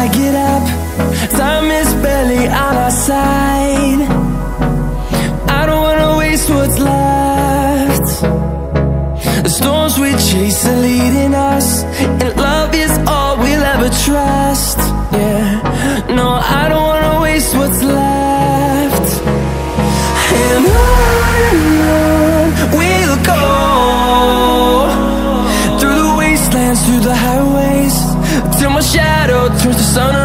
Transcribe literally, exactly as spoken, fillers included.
I get up, time is barely on our side. I don't wanna waste what's left. The storms we chase are leading us, and love is all we'll ever trust. Yeah, no, I don't wanna waste what's left. And on and on we'll go, through the wastelands, through the highways, till my shadow turns to sun